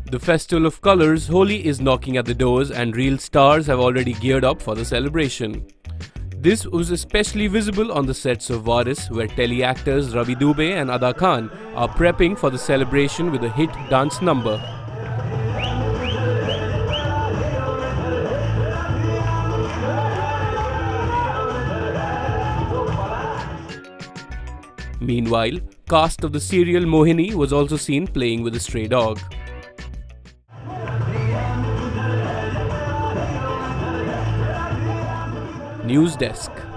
The festival of colours, Holi, is knocking at the doors and real stars have already geared up for the celebration. This was especially visible on the sets of Waaris, where Telly actors Ravi Dubey and Adaa Khan are prepping for the celebration with a hit dance number. Meanwhile, cast of the serial Mohini was also seen playing with a stray dog. News Desk.